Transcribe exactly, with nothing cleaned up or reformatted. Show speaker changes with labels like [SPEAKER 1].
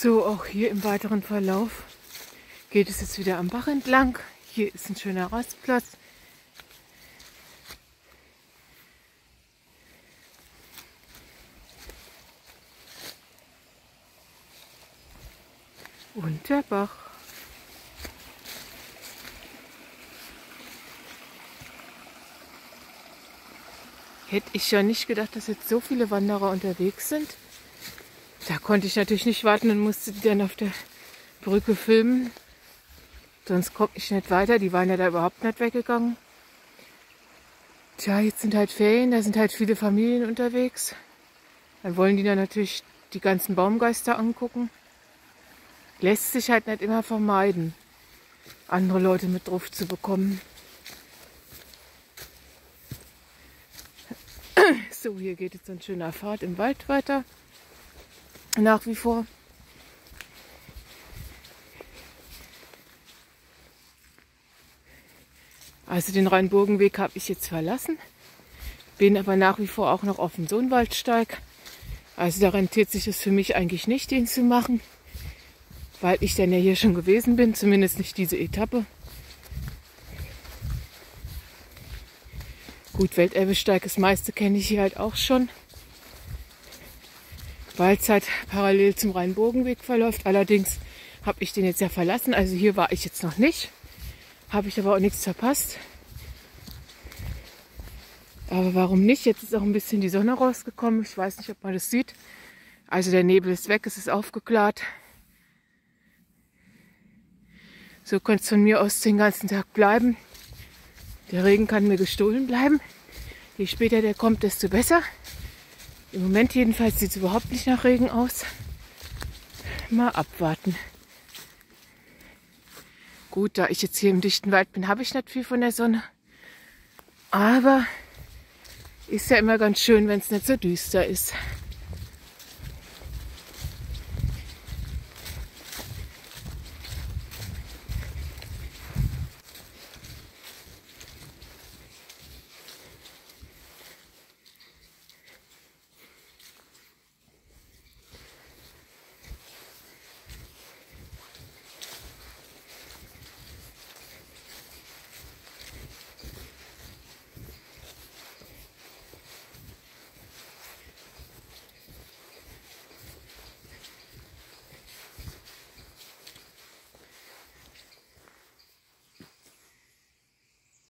[SPEAKER 1] So, auch hier im weiteren Verlauf geht es jetzt wieder am Bach entlang. Hier ist ein schöner Rastplatz. Und der Bach. Hätte ich ja nicht gedacht, dass jetzt so viele Wanderer unterwegs sind. Da konnte ich natürlich nicht warten und musste die dann auf der Brücke filmen. Sonst komme ich nicht weiter. Die waren ja da überhaupt nicht weggegangen. Tja, jetzt sind halt Ferien, da sind halt viele Familien unterwegs. Dann wollen die dann natürlich die ganzen Baumgeister angucken. Lässt sich halt nicht immer vermeiden, andere Leute mit drauf zu bekommen. So, hier geht jetzt ein schöner Pfad im Wald weiter. Nach wie vor. Also den Rheinburgenweg habe ich jetzt verlassen. Bin aber nach wie vor auch noch auf dem Sohnwaldsteig. Also da rentiert sich es für mich eigentlich nicht, den zu machen. Weil ich dann ja hier schon gewesen bin, zumindest nicht diese Etappe. Gut, Welterbesteig, das meiste kenne ich hier halt auch schon. Weil es halt parallel zum Rheinburgenweg verläuft. Allerdings habe ich den jetzt ja verlassen, also hier war ich jetzt noch nicht. Habe ich aber auch nichts verpasst. Aber warum nicht? Jetzt ist auch ein bisschen die Sonne rausgekommen. Ich weiß nicht, ob man das sieht. Also der Nebel ist weg, es ist aufgeklärt. So könnte es von mir aus den ganzen Tag bleiben. Der Regen kann mir gestohlen bleiben. Je später der kommt, desto besser. Im Moment jedenfalls sieht es überhaupt nicht nach Regen aus. Mal abwarten. Gut, da ich jetzt hier im dichten Wald bin, habe ich nicht viel von der Sonne. Aber ist ja immer ganz schön, wenn es nicht so düster ist.